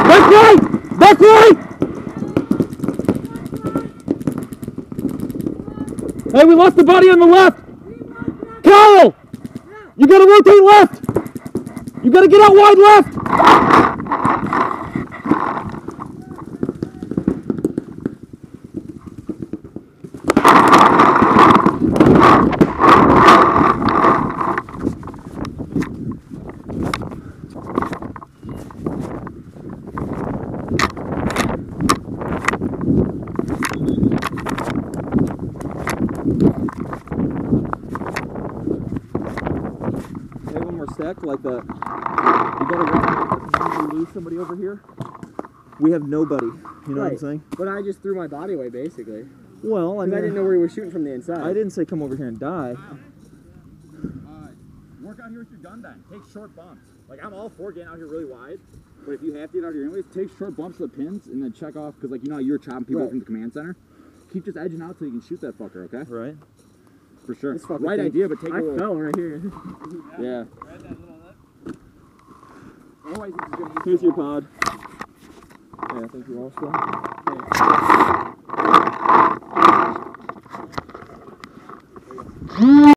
Back right! Back right! Hey, we lost the body on the left! Kyle! You gotta rotate left! You gotta get out wide left! Stacked like that. You gotta run, lose somebody over here. We have nobody. You know what I'm saying? But I just threw my body away, basically. Well, I mean, I didn't know where he was shooting from the inside. I didn't say come over here and die. Work out here with your gun then. Take short bumps. Like, I'm all for getting out here really wide, but if you have to get out here anyways, take short bumps to the pins and then check off, because like, you know how you're chopping people from the command center? Keep just edging out so you can shoot that fucker, okay? Right. For sure. Right idea, but take a little... I fell right here. Yeah. Here's your pod. Yeah, thank you also.